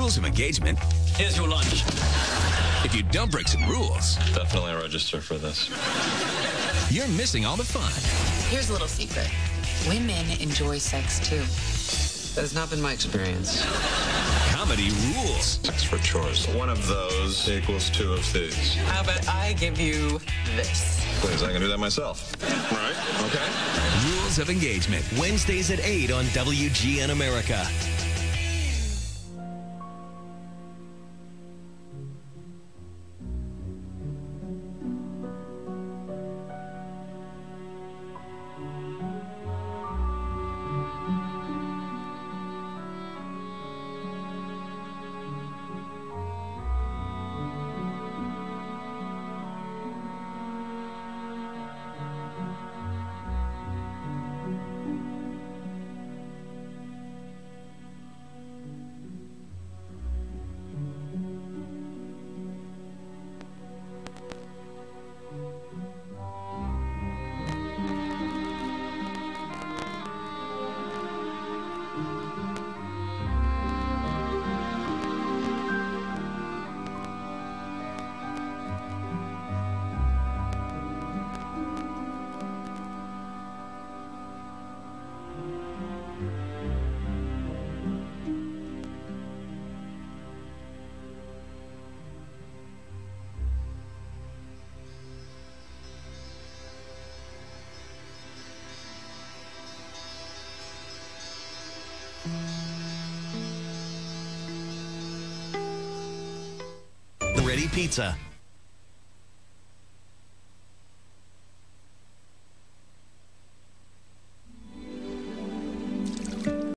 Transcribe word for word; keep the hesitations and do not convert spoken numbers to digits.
rules of engagement. Here's your lunch. If you don't break some rules, Definitely register for this. you're missing all the fun. Here's a little secret. Women enjoy sex too. That has not been my experience. Comedy rules. Sex for chores. One of those equals two of these. How about I give you this? Please, I can do that myself. Right? Okay. Rules of engagement. Wednesdays at eight on W G N America. Ready Pizza.